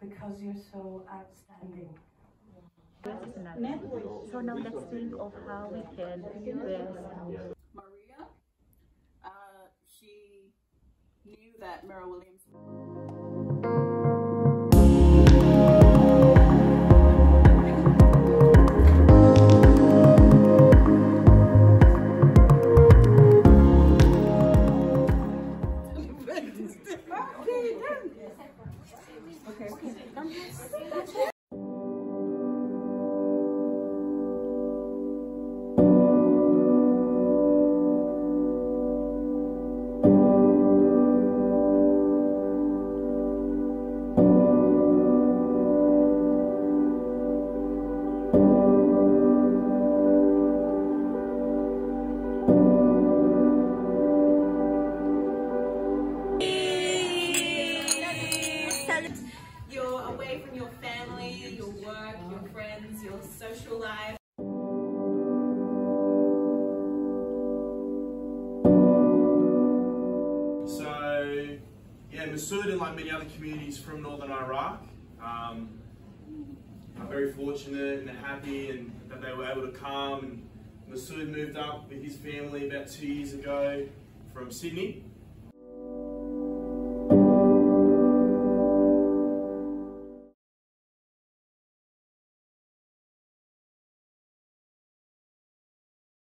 because you're so outstanding. So now let's think of how we can best. Maria, she knew that Meryl Williams. You're away from your family, your work, your friends, your social life. So, yeah, Masood and like many other communities from northern Iraq, are very fortunate and happy and that they were able to come. And Masood moved up with his family about 2 years ago from Sydney.